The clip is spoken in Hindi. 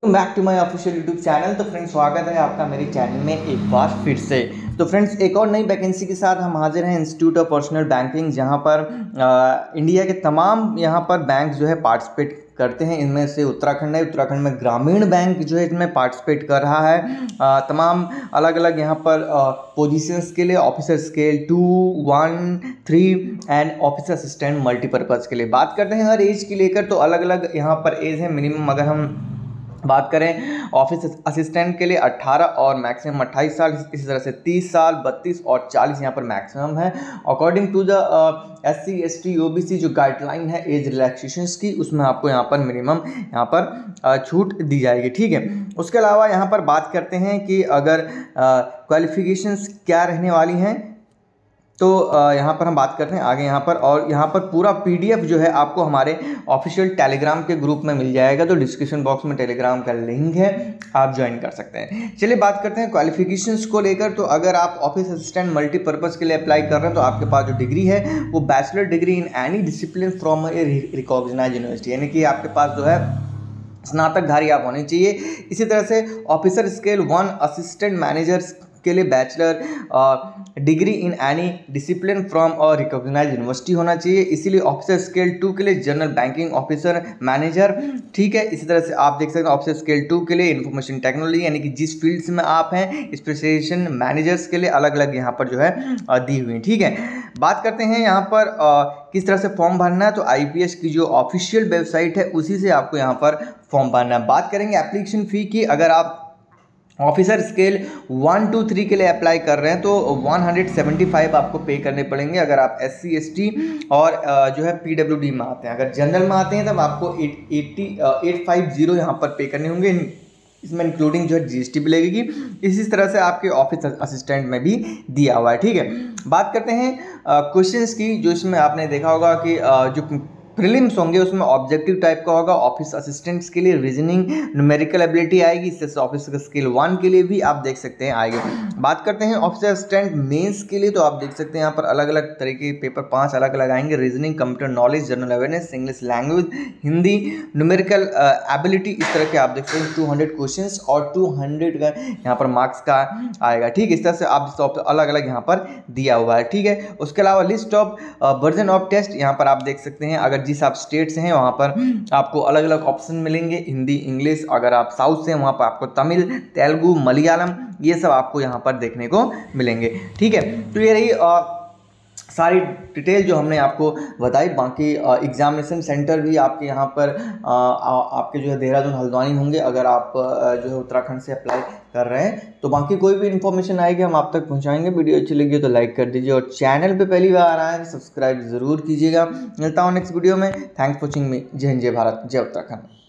Back to my official YouTube channel. तो फ्रेंड्स, स्वागत है आपका मेरे चैनल में एक बार फिर से। तो फ्रेंड्स, एक और नई वैकेंसी के साथ हम हाजिर हैं इंस्टीट्यूट ऑफ पर्सनल बैंकिंग, जहां पर इंडिया के तमाम यहां पर बैंक जो है पार्टिसिपेट करते हैं। इनमें से उत्तराखंड है। उत्तराखंड में ग्रामीण बैंक जो है इसमें पार्टिसिपेट कर रहा है। तमाम अलग अलग यहाँ पर पोजीशंस के लिए officer scale 2, 1, 3 and officer assistant multipurpose के लिए बात करते हैं। हर एज की लेकर तो अलग अलग यहाँ पर एज है। मिनिमम अगर हम बात करें ऑफिस असिस्टेंट के लिए 18 और मैक्सिमम 28 साल, इसी तरह से 30 साल, 32 और 40 यहाँ पर मैक्सिमम है। According to the SC, ST, OBC जो गाइडलाइन है एज रिलैक्सेशंस की, उसमें आपको यहाँ पर मिनिमम यहाँ पर छूट दी जाएगी। ठीक है। उसके अलावा यहाँ पर बात करते हैं कि अगर क्वालिफिकेशंस क्या रहने वाली हैं, तो यहाँ पर हम बात करते हैं आगे यहाँ पर। और यहाँ पर पूरा PDF जो है आपको हमारे ऑफिशियल टेलीग्राम के ग्रुप में मिल जाएगा। तो डिस्क्रिप्शन बॉक्स में टेलीग्राम का लिंक है, आप ज्वाइन कर सकते हैं। चलिए बात करते हैं क्वालिफिकेशंस को लेकर। तो अगर आप ऑफिस असिस्टेंट मल्टीपर्पज़ के लिए अप्लाई कर रहे हैं तो आपके पास जो डिग्री है वो bachelor degree in any discipline from a recognised university, यानी कि आपके पास जो है स्नातकधारी आप होने चाहिए। इसी तरह से ऑफिसर स्केल 1 असिस्टेंट मैनेजर्स के लिए bachelor degree in any discipline from और रिकॉग्नाइज्ड यूनिवर्सिटी होना चाहिए। इसीलिए ऑफिसर स्केल 2 के लिए जनरल बैंकिंग ऑफिसर मैनेजर, ठीक है। इसी तरह से आप देख सकते हैं ऑफिसर स्केल 2 के लिए इंफॉर्मेशन टेक्नोलॉजी, यानी कि जिस फील्ड्स में आप हैं, स्पेशलाइजेशन मैनेजर्स के लिए अलग अलग यहाँ पर जो है दी हुई, ठीक है। बात करते हैं यहाँ पर किस तरह से फॉर्म भरना है। तो IPS की जो ऑफिशियल वेबसाइट है उसी से आपको यहाँ पर फॉर्म भरना है। बात करेंगे एप्लीकेशन फ़ी की। अगर आप ऑफिसर स्केल 1 to 3 के लिए अप्लाई कर रहे हैं तो 175 आपको पे करने पड़ेंगे। अगर आप SC, ST और जो है PWD में आते हैं, अगर जनरल में आते हैं तब आपको 850 यहाँ पर पे करने होंगे। इसमें इंक्लूडिंग जो है GST भी लगेगी। इसी तरह से आपके ऑफिस असिस्टेंट में भी दिया हुआ है, ठीक है। बात करते हैं क्वेश्चंस की। जो इसमें आपने देखा होगा कि जो प्रीलिम्स होंगे उसमें ऑब्जेक्टिव टाइप का होगा। ऑफिस असिस्टेंट्स के लिए रीजनिंग, न्यूमेरिकल एबिलिटी आएगी। इससे ऑफिस स्केल 1 के लिए भी आप देख सकते हैं आएगी। बात करते हैं ऑफिस असिस्टेंट मेंस के लिए, तो आप देख सकते हैं यहाँ पर अलग अलग तरह के पेपर 5 अलग अलग आएंगे। Reasoning, computer knowledge, general awareness, English language, Hindi, numerical ability, इस तरह के आप देख सकते हैं 200 क्वेश्चन और 200 का यहाँ पर मार्क्स का आएगा, ठीक है। इस तरह से आप अलग अलग यहाँ पर दिया हुआ है, ठीक है। उसके अलावा list of version of test यहाँ पर आप देख सकते हैं। अगर जिस आप स्टेट से हैं वहाँ पर आपको अलग अलग ऑप्शन मिलेंगे, हिंदी, इंग्लिश। अगर आप साउथ से हैं वहाँ पर आपको तमिल, तेलुगु, मलयालम, ये सब आपको यहाँ पर देखने को मिलेंगे, ठीक है। तो ये रही सारी डिटेल जो हमने आपको बताई। बाकी एग्जामिनेशन सेंटर भी आपके यहाँ पर आपके जो है देहरादून, हल्द्वानी होंगे अगर आप जो है उत्तराखंड से अप्लाई कर रहे हैं। तो बाकी कोई भी इन्फॉर्मेशन आएगी हम आप तक पहुँचाएंगे। वीडियो अच्छी लगी तो लाइक कर दीजिए और चैनल पे पहली बार आए हैं सब्सक्राइब ज़रूर कीजिएगा। मिलता हूँ नेक्स्ट वीडियो में। Thanks for watching me. जय हिंद, जय भारत, जय उत्तराखंड।